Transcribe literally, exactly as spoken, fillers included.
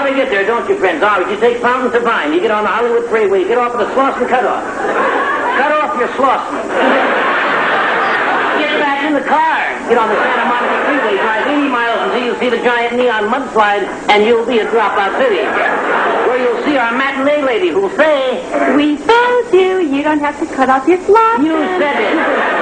to get there, don't you, friends? All right, you take Fountain to Vine. You get on the Hollywood Freeway. You get off of the Slauson cutoff. Cut off your Slauson. Get back in the car. Get on the Santa Monica Freeway. Drive eighty miles until you see the giant neon mudslide, and you'll be at Dropout City, where you'll see our matinee lady who'll say, "We found you. You don't have to cut off your Slauson." "You said it."